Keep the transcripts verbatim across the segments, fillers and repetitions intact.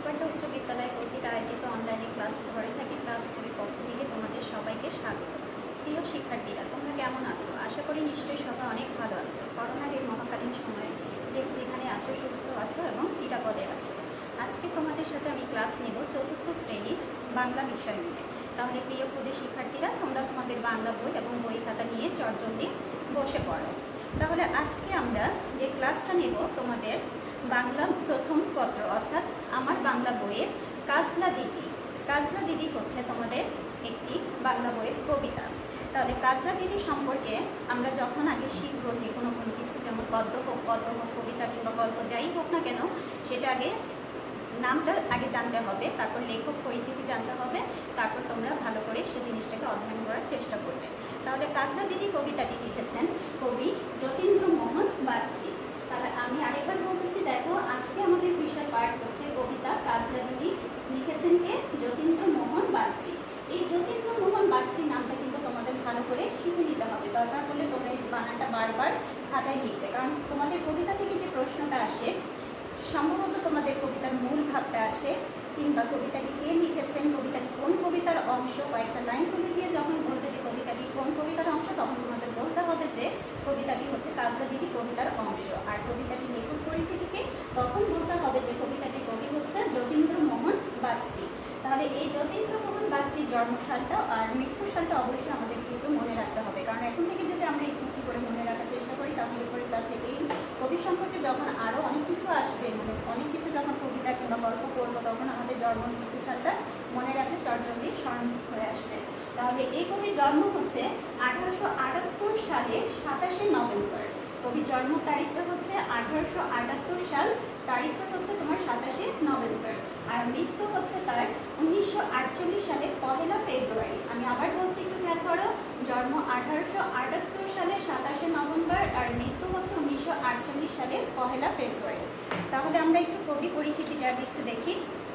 সুকান্ত উচ্চ বিদ্যালয় কর্তৃক আয়োজিত অনলাইনে ক্লাস ঘরে থাকি ক্লাস থ্রির পক্ষ থেকে তোমাদের সবাইকে স্বাগত। প্রিয় শিক্ষার্থীরা, তোমরা কেমন আছো? আশা করি নিশ্চয়ই সবাই অনেক ভালো আছো। করোনার এই মহাকালীন সময়ে যে যেখানে আছো সুস্থ আছো এবং নিরাপদে আছো। আজকে তোমাদের সাথে আমি ক্লাস নেব চতুর্থ শ্রেণীর বাংলা বিষয় নিয়ে। তাহলে প্রিয় ক্ষুদে শিক্ষার্থীরা, তোমরা তোমাদের বাংলা বই এবং বই খাতা নিয়ে চটজলদি বসে পড়ো। তাহলে আজকে আমরা যে ক্লাসটা নেব তোমাদের বাংলা প্রথম পত্র অর্থাৎ আমার বাংলা বইয়ের কাজলা দিদি। কাজলা দিদি হচ্ছে তোমাদের একটি বাংলা বইয়ের কবিতা। তাহলে কাজলা দিদি সম্পর্কে আমরা যখন আগে শিখবো যে কোনো কোনো কিছু, যেমন গদ্য হোক পদ্য হোক কবিতা কিংবা গল্প যাই হোক না কেন, সেটা আগে নামটা আগে জানতে হবে, তারপর লেখক পরিচিতি জানতে হবে, তারপর তোমরা ভালো করে সে জিনিসটাকে অধ্যয়ন করার চেষ্টা করবে। তাহলে কাজলা দিদি কবিতাটি লিখেছেন কবি যতীন্দ্রমোহন বাগচি। তাহলে আমি আরেকবার বলতেছি, দেখো আজকে আমাদের বিষয় পাঠ হচ্ছে কবিতা কাজলা দিদি, লিখেছেন কে? যতীন্দ্রমোহন বাগচি। এই যতীন্দ্রমোহন বাগচি নামটা কিন্তু তোমাদের ভালো করে শিখে নিতে হবে। দরকার হলে তোমরা এই বানানটা বারবার খাতায় লিখবে, কারণ তোমাদের কবিতা থেকে যে প্রশ্নটা আসে সম্ভবত তোমাদের কবিতার মূল ভাবটা আসে, কিংবা কবিতাটি কে লিখেছেন, কবিতাটি কোন কবিতার অংশ, কয়েকটা লাইন তুলে দিয়ে যখন বলবে যে কবিতাটি কোন কবিতার অংশ, তখন তোমাদের বলতে হবে যে কবিতাটি হচ্ছে কাজলা দিদি কবিতার অংশ। আর কবিতাটি লেখক পরিচিতিকে তখন বলতে হবে যে কবিতাটির কবি হচ্ছে যতীন্দ্রমোহন বাগচি। তাহলে এই যতীন্দ্রমোহন বাগচির জন্মসালটা আর মৃত্যু সালটা অবশ্যই আমাদেরকে একটু মনে রাখতে হবে, কারণ এখন থেকে যদি আমরা একটু একটু করে মনে রাখার চেষ্টা করি, তাহলে এরপরে ক্লাসে এই কবি সম্পর্কে যখন আরও অনেক কিছু আসবে, মানে অনেক কিছু যখন কবিতা কিংবা গল্প পড়বো, তখন আমাদের জন্ম মৃত্যু সালটা মনে রাখতে চটজলদি স্মরণ হয়ে আসবে। তাহলে এই কবির জন্ম হচ্ছে আঠারোশো আটাত্তর সালের সাতাশে নভেম্বর। কবির জন্ম তারিখটা হচ্ছে আঠারোশো আটাত্তর সাল, তারিখটা হচ্ছে তোমার সাতাশে নভেম্বর। আর মৃত্যু হচ্ছে তার উনিশশো আটচল্লিশ সালের পহেলা ফেব্রুয়ারি। আমি আবার বলছি, একটু খেয়াল করো, জন্ম আঠারোশো আটাত্তর সালের সাতাশে নভেম্বর আর মৃত্যু হচ্ছে উনিশশো আটচল্লিশ সালের পহেলা ফেব্রুয়ারি। তাহলে আমরা একটু কবি পরিচিতিটা একটু দেখি।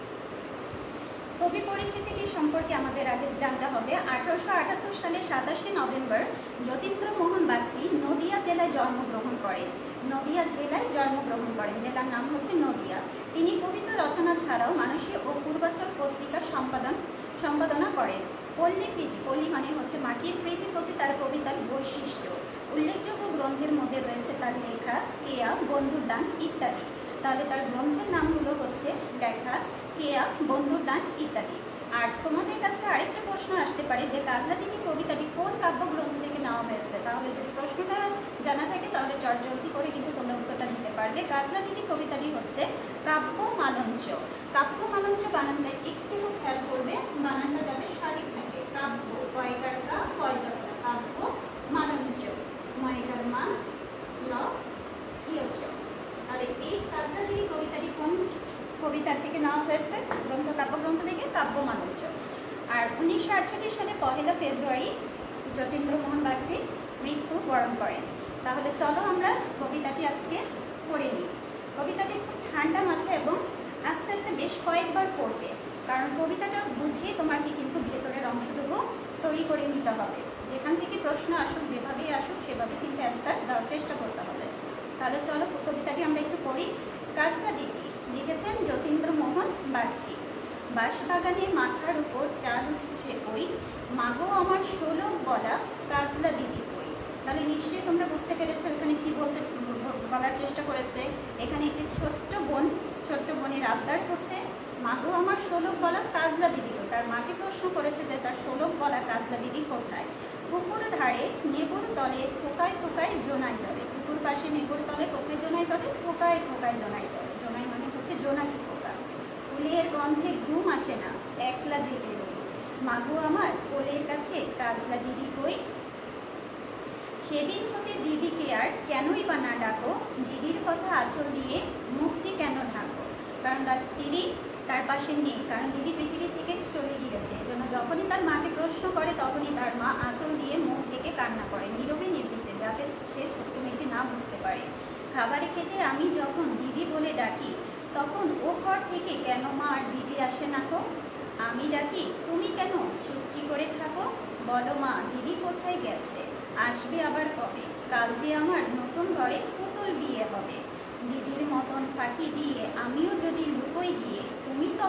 কবি পরিচিতিটি সম্পর্কে আমাদের আগে জানতে হবে। আঠারোশো আটাত্তর সালের সাতাশে নভেম্বর যতীন্দ্রমোহন বাগচি নদিয়া জেলায় জন্মগ্রহণ করেন। নদিয়া জেলায় জন্মগ্রহণ করেন, জেলার নাম হচ্ছে নদিয়া। তিনি কবিতা রচনা ছাড়াও মানসী ও পূর্বাচল পত্রিকার সম্পাদন সম্পাদনা করেন। পল্লী প্রীতি, পল্লী মানে হচ্ছে মাটির প্রীতি প্রতি তার কবিতার বৈশিষ্ট্য। উল্লেখযোগ্য গ্রন্থের মধ্যে রয়েছে তার লেখা, কেয়া, বন্ধুর দান ইত্যাদি। তাহলে তার গ্রন্থের নামগুলো হচ্ছে লেখা, কেয়া, বন্ধুর দান ইত্যাদি। আর তোমাদের কাছে আরেকটা প্রশ্ন আসতে পারে যে কাজলা দিদি কবিতাটি কোন কাব্যগ্রন্থ থেকে নেওয়া হয়েছে। তাহলে যদি প্রশ্নটা জানা থাকে তাহলে চটজলদি করে কিন্তু তোমরা উত্তরটা দিতে পারবে। কাজলা দিদি কবিতাটি হচ্ছে কাব্য মালঞ্চ। কাব্য মালঞ্চ বানানটা একটু খেয়াল করবে, বানানটা যাতে সঠিক থাকে। কাব্য কয়কার কা কয় জটা, কাব্য মালঞ্চ, ময়কার মা ল ইয়চ। তাহলে এই কাজলা দিদি কবিতাটি কোন কবিতার থেকে নেওয়া হয়েছে? গ্রন্থ কাব্যগ্রন্থ থেকে, কাব্য মালঞ্চ। আর উনিশশো আটচল্লিশ সালে পহেলা ফেব্রুয়ারি যতীন্দ্রমোহন বাগচি মৃত্যু বরণ করেন। তাহলে চলো আমরা কবিতাটি আজকে পড়ে নিই। কবিতাটি খুব ঠান্ডা মাথায় এবং আস্তে আস্তে বেশ কয়েকবার পড়বে, কারণ কবিতাটা বুঝিয়ে তোমাকে কিন্তু ভেতরের অংশটুকু তৈরি করে নিতে হবে। যেখান থেকে প্রশ্ন আসুক, যেভাবেই আসুক, সেভাবে কিন্তু অ্যান্সার দেওয়ার চেষ্টা করতে হবে। তাহলে চলো কবিতাটি আমরা একটু পড়ি। কাজলা দিদি লিখেছেন যতীন্দ্রমোহন বাগচি। বাঁশবাগানের মাথার উপর চাঁদ উঠেছে ওই, মাগো আমার ষোলো বলা কাজলা দিদি কই। তাহলে নিশ্চয়ই তোমরা বুঝতে পেরেছো এখানে কি বলতে বলার চেষ্টা করেছে। এখানে একটি ছোট্ট বোন, ছোট্ট বোনের আবদার হচ্ছে মাগো আমার ষোলো বলা কাজলা দিদি কই। তার মাকে প্রশ্ন করেছে যে তার ষোলো বলা কাজলা দিদি কোথায়। পুকুর ধারে নেবুর তলে থোকায় থোকায় জোনায় চলে। পুকুর পাশে নেবুর তলে কোথায় জোনায় চলে? থোকায় থোকায় জোনায় চলে। জোনাই মানে হচ্ছে জোনাকি পোকা। ফুলের গন্ধে ঘুম আসে না, একলা জেগে রই, মাগো আমার কোলের কাছে কাজলা দিদি কই। সেদিন হতে দিদিকে আর কেনই বা না ডাকো, দিদির কথা আঁচল দিয়ে মুখটি কেন ঢাকো। কারণ তার দিদি তার পাশে নেই, কারণ দিদি পৃথিবী থেকে চলে গিয়েছে। এজন্য যখনই তার মাকে প্রশ্ন করে তখনই তার মা আঁচল দিয়ে মুখ থেকে কান্না করে, নীরবে নির্বিতে, যাতে সে ছোট্ট মেয়েটি না বুঝতে পারে। খাবারে খেতে আমি যখন দিদি বলে ডাকি, তখন ও ঘর থেকে কেন মা আর দিদি আসে না গো। আমি ডাকি তুমি কেন চুপটি করে থাকো, বলো মা দিদি কোথায় গেছে, আসবে আবার কবে। কাল যে আমার নতুন ঘরে পুতুল বিয়ে হবে, দিদির মতন ফাঁকি দিয়ে আমিও যদি লুকোই গিয়ে, তুমি তো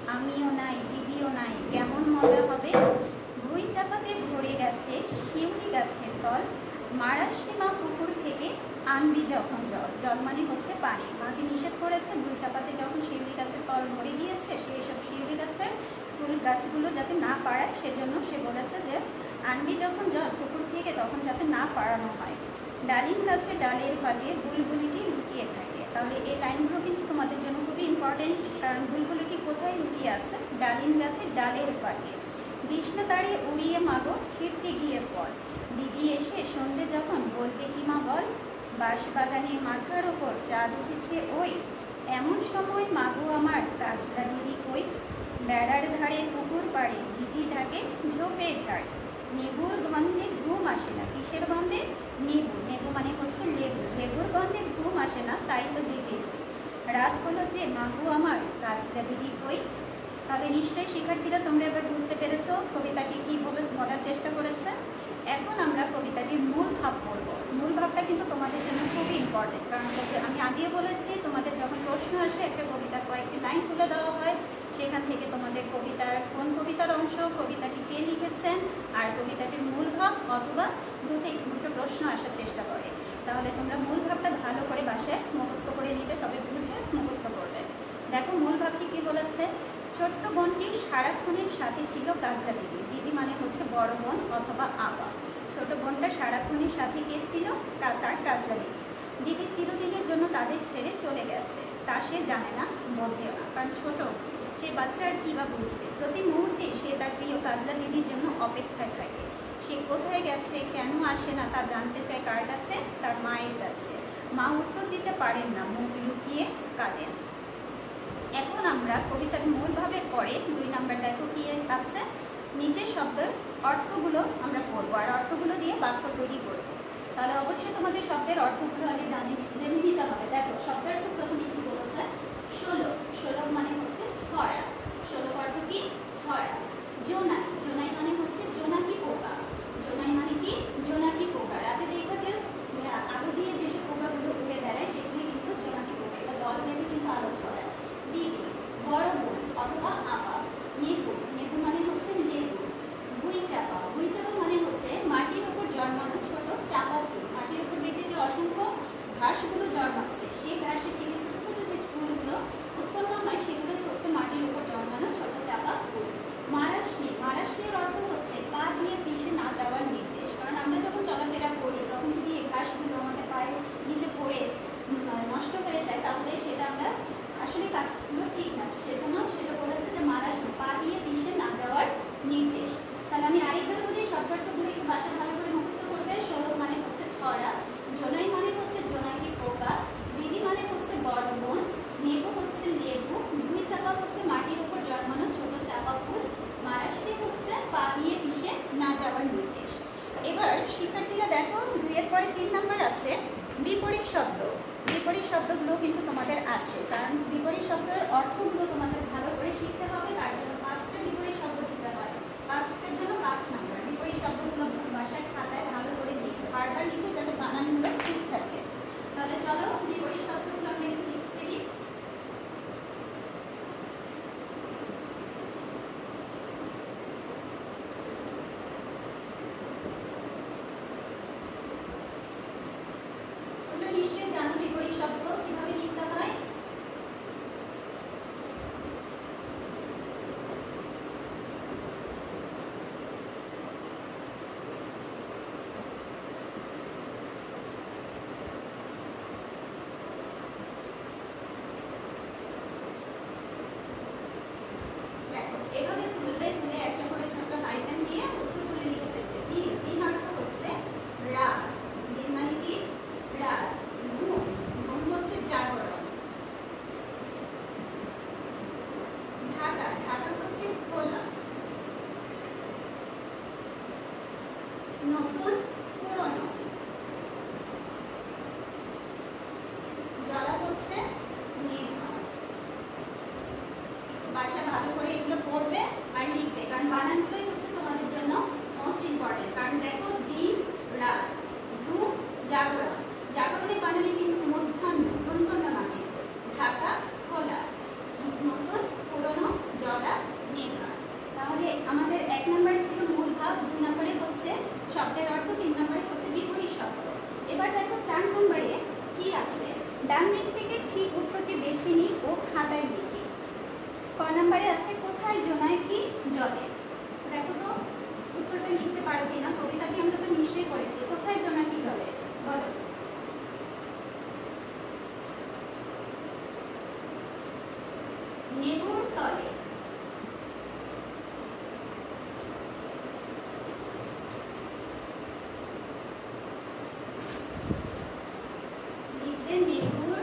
আমিও নাই দিদিও নাই কেমন মজা হবে। ভুঁই চাপাতে ভরে গেছে শিউলি গাছের ফল, মারার সীমা পুকুর থেকে আনবি যখন জল। জল মানে হচ্ছে পানি। মাকে নিষেধ করেছে ভুঁই চাপাতে যখন শিউলি গাছের তল ভরে গিয়েছে, সেই সব শিউলি গাছের ফুল গাছগুলো যাতে না পাড়ায় সেজন্য সে বলেছে যে আনবি যখন জল পুকুর থেকে, তখন যাতে না পাড়ানো হয়। ডালিম গাছে ডালের ফাঁকে বুলবুলিটি লুকিয়ে থাকে। তাহলে এই লাইনগুলো কিন্তু তোমাদের জন্য খুবই ইম্পর্টেন্ট, কারণ বুলবুলিটি কোথায় লুকিয়ে আছে? ডালিম গাছে ডালের ফাঁকে। কৃষ্ণ তারে উড়িয়ে মাগো ছিটতে গিয়ে ফল, দিদি এসে সন্ধে যখন বলতে কি মা বল, বাঁশবাগানে মাথার ওপর চাঁদ উঠেছে ওই, এমন সময় মাগো আমার কাজলা দিদি কই, বেড়ার ধারে পুকুর পাড়ে ঝিঝি ঢাকে ঝোপে ঝাড়, নেবুর গন্ধে ঘুম আসে না। কিসের গন্ধে? নেবু। নেবু মানে হচ্ছে লেবু। লেবুর গন্ধে ঘুম আসে না, তাই তো জেগে কই, রাত হলো যে মাগো আমার কাজলা দিদি কই। তাহলে নিশ্চয়ই শিক্ষার্থীরা তোমরা এবার বুঝতে পেরেছো কবিতাটি কীভাবে বলার চেষ্টা করেছে। এখন আমরা কবিতাটির মূল ভাব পড়ব। মূল ভাবটা কিন্তু তোমাদের জন্য খুবই ইম্পর্টেন্ট, কারণ আমি আগেও বলেছি তোমাদের যখন প্রশ্ন আসে একটা কবিতার কয়েকটি লাইন তুলে দেওয়া হয়, সেখান থেকে তোমাদের কবিতার কোন কবিতার অংশ, কবিতাটি কে লিখেছেন, আর কবিতাটির মূল ভাব অথবা দুটো দুটো প্রশ্ন আসার চেষ্টা করে। তাহলে তোমরা মূল ভাবটা ভালো করে বাসায় মুখস্থ করে নিতে, তবে বুঝে মুখস্থ করবে। দেখো মূল ভাবটি কি বলেছে। ছোট্ট বোনটি সারাক্ষণের সাথে ছিল কাজলা দিদি। দিদি মানে হচ্ছে বড় বোন অথবা আপা। ছোট বোনটা সারাক্ষণের সাথে কে ছিল? তার কাজলা দিদি। দিদি চিরদিনের জন্য তাদের ছেড়ে চলে গেছে, তা সে জানে না, বোঝেও না, কারণ ছোট সে বাচ্চা আর কী বা বুঝবে। প্রতি মুহূর্তে সে তার প্রিয় কাজলা দিদির জন্য অপেক্ষায় থাকে। সে কোথায় গেছে, কেন আসে না, তা জানতে চায় কার কাছে? তার মায়ের কাছে। মা উত্তর দিতে পারেন না, মুখ লুকিয়ে কাঁদেন। এখন আমরা কবিতার মূলভাবে পরে দুই নাম্বার দেখো কি আছে, নিচের শব্দের অর্থগুলো আমরা পড়বো, আর অর্থগুলো দিয়ে বাক্য তৈরি করবো। তাহলে অবশ্যই তোমাদের শব্দের অর্থগুলো আগে জানি জেনে নিতে হবে। দেখো শব্দের অর্থ প্রথমে কি বলেছে, ষোলো। ষোলো মানে হচ্ছে ছড়া। ষোলো অর্থ কি? ছড়া। জোনাই। জোনাই মানে হচ্ছে জোনাকি পোকা। জোনাই মানে কি? জোনাকি পোকা। রাতে দেখবো যে আলো দিয়ে যেসব পোকাগুলো উড়ে বেড়ায় সেগুলি কিন্তু জোনাকি পোকা। এটা দল বেঁধে কিন্তু আলো ছড়ায়। দিদি, বড় বোন অথবা আপা। নেবু। নেবু মানে হচ্ছে লেবু। ভুঁই চাপা। ভুঁই চাপা মানে হচ্ছে মাটির উপর জন্মানো ছোট চাপা ফুল। মাটির উপর দেখে যে অসংখ্য ঘাসগুলো জন্মাচ্ছে, সেই ঘাসের থেকে ছোট ছোট যে ফুলগুলো উৎপন্ন হয় সেগুলোই হচ্ছে মাটির উপর জন্মানো ছোট চাপা ফুল। মারাশনি। মারাশনির অর্থ হচ্ছে পা দিয়ে পিষে না যাওয়ার নির্দেশ। কারণ আমরা যখন চলাফেরা করি তখন যদি এই ঘাসগুলো আমাদের পায়ে নিচে পড়ে নষ্ট হয়ে যায়, তাহলে সেটা আমরা আসলে কাজগুলো ঠিক না, সেজন্য সেটা বলেছে যে মারাশনি, পা দিয়ে পিষে না যাওয়ার নির্দেশ। তাহলে আমি আরেকবার বলি, শব্দার্থগুলো একটু বাসায় ভালো করে মুখস্থ করবে। ষোলো মানে হচ্ছে ছড়া। জোনাই মানে হচ্ছে জোনাকি পোকা। দিদি মানে হচ্ছে বড় বোন। নেবু হচ্ছে লেবু। ভুঁই চাপা হচ্ছে মাটির উপর জন্মানো ছোট চাপা ফুল। মারাশনি হচ্ছে পা দিয়ে পিষে না যাওয়ার নির্দেশ। এবার শিক্ষার্থীরা দেখো দুইয়ের পরে তিন নাম্বার আছে বিপরীত শব্দ। বিপরীত শব্দগুলো কিন্তু তোমাদের আসে, কারণ বিপরীত শব্দের অর্থগুলো তোমাদের ভালো করে শিখতে হবে। তার জন্য পাঁচটা বিপরীত শব্দ দিতে হয়। পাঁচটার জন্য পাঁচ নাম্বার। বিপরীত শব্দগুলো বাসায় খাতায় ভালো করে লিখে বারবার লিখে যাতে বানানগুলো ঠিক থাকে। তাহলে চলো বিপরীত শব্দগুলো আমরা একটু লিখতে দিই। তোমরা নিশ্চয়ই জানো বিপরীত শব্দ কিভাবে লিখতে হয়। ডান দিক থেকে ঠিক উত্তরটি বেছে নিই ও খাতায় লিখি। ক নম্বরে আছে কোথায় জোনাকি জলে। দেখো তো উত্তরটা লিখতে পারো কিনা। কবিতাটি আমরা তো নিশ্চয়ই পড়েছি। কোথায় জোনাকি জলে বলো। নেবুর তলে। লিখবে নেবুর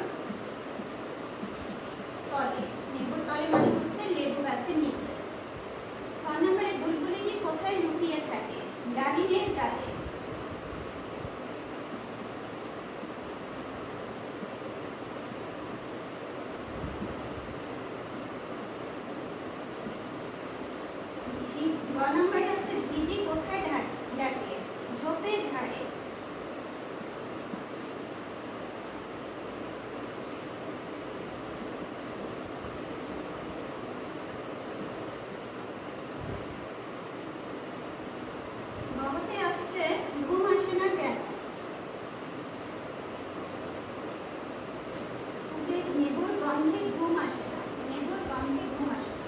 তলে। নেবুর তলে মানে হচ্ছে লেবু গাছের নিচে। খ নম্বরে বুলবুলিটি কোথায় লুকিয়ে থাকে। ডালিমের ডালে। গ নম্বরে আছে ঝিঝি কোথায় ডাকে। ঝোপে ঝাড়ে। গতে আছে ঘুম আসে না কেন। নেবুর গন্ধে ঘুম আসে না। নেবুর গন্ধে ঘুম আসে না।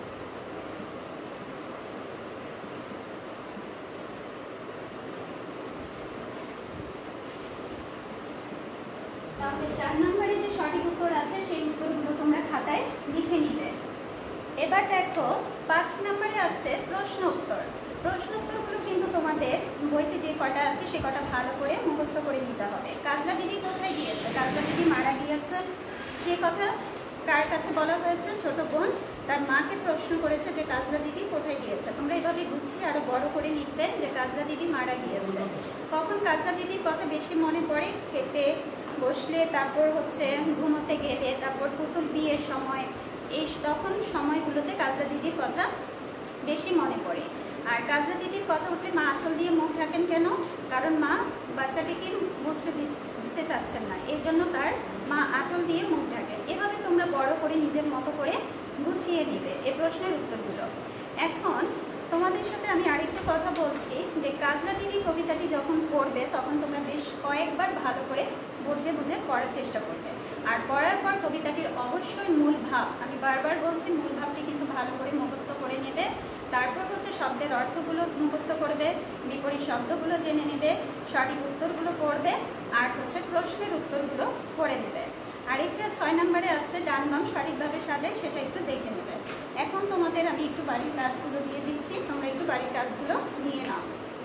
তাহলে চার নম্বরে যে সঠিক উত্তর আছে সেই উত্তরগুলো তোমরা খাতায় লিখে নিবে। এবার দেখো পাঁচ নম্বরে আছে প্রশ্ন উত্তর। প্রশ্ন উত্তরগুলো কিন্তু তোমাদের বইতে যে কটা আছে সে কটা ভালো করে মুখস্থ করে নিতে হবে। কাজলা দিদি কোথায় গিয়েছে। কাজলা দিদি মারা গিয়েছেন সে কথা কার কাছে বলা হয়েছে। ছোট বোন তার মাকে প্রশ্ন করেছে যে কাজলা দিদি কোথায় গিয়েছে। তোমরা এভাবে গুছিয়ে আরো বড় করে লিখবে যে কাজলা দিদি মারা গিয়েছে। কখন কাজলা দিদির কথা বেশি মনে পড়ে। খেতে বসলে, তারপর হচ্ছে ঘুমোতে গেলে, তারপর পুতুল বিয়ের সময়, এই তখন সময়গুলোতে কাজলা দিদির কথা বেশি মনে পড়ে। আর কাজলা দিদির কথা উঠলে মা আঁচল দিয়ে মুখ ঢাকেন কেন। কারণ মা বাচ্চাটিকে বুঝতে দিতে চাচ্ছেন না, এই জন্য তার মা আঁচল দিয়ে মুখ ঢাকেন। এভাবে তোমরা বড় করে নিজের মতো করে গুছিয়ে নিবে এই প্রশ্নের উত্তরগুলো। এখন তোমাদের সাথে আমি আরেকটা কথা বলছি যে কাজলা দিদি কবিতাটি যখন পড়বে তখন তোমরা বেশ কয়েকবার ভালো করে বুঝে বুঝে পড়ার চেষ্টা করবে। আর পড়ার পর কবিতাটির অবশ্যই মূল ভাব, আমি বারবার বলছি মূল ভাবটি কিন্তু ভালো করে মুখস্থ করে নেবে। তারপর হচ্ছে শব্দের অর্থগুলো মুখস্থ করবে, বিপরীত শব্দগুলো জেনে নেবে, সঠিক উত্তরগুলো পড়বে, আর হচ্ছে প্রশ্নের উত্তরগুলো পড়ে নেবে। আরেকটা ছয় নম্বরে আছে ডান বাম সঠিকভাবে সাজাই, সেটা একটু দেখে নেবে। এখন তোমাদের আমি একটু বাড়ির কাজগুলো দিয়ে দিচ্ছি, তোমরা একটু বাড়ির কাজগুলো নিয়ে নাও।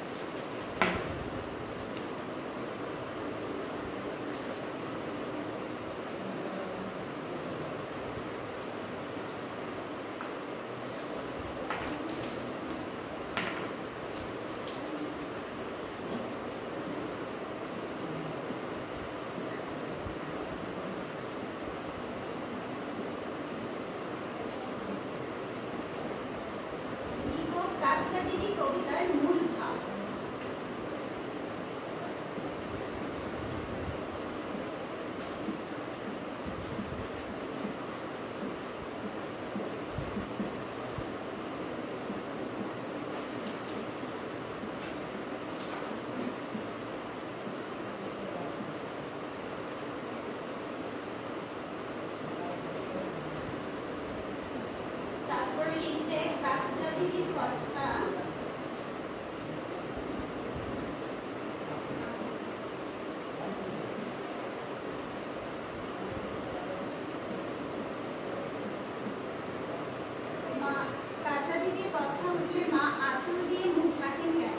কাজলা দিদি কবিতার মূল ভাব। তারপরে লিখতে কাজলা দিদির কথা মা কাজলা দিদির কথা উঠলে মা আঁচল দিয়ে মুখ ঢাকেন কেন।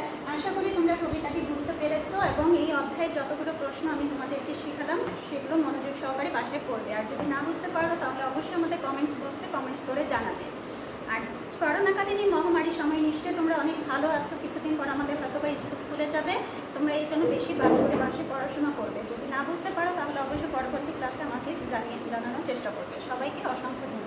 আছ- আশা করি তোমরা কবিতাটি বুঝতে পেরেছো এবং এই অধ্যায়ের যতগুলো প্রশ্ন আমি তোমাদেরকে শেখালাম সেগুলো মনোযোগ সহকারে বাসায় পড়বে। আর যদি না বুঝতে পারো তাহলে অবশ্যই আমাদের কমেন্টস বক্সে কমেন্টস করে জানাবে। আর করোনাকালীন এই মহামারীর সময় নিশ্চয়ই তোমরা অনেক ভালো আছো। কিছুদিন পর আমাদের হয়তো বা স্কুল খুলে যাবে, তোমরা এই জন্য বেশি ভালো করে বাসায় পড়াশোনা করবে। যদি না বুঝতে পারো তাহলে অবশ্যই পরবর্তী ক্লাসে আমাকে জানিয়ে জানানোর চেষ্টা করবে। সবাইকে অসংখ্য ধন্যবাদ।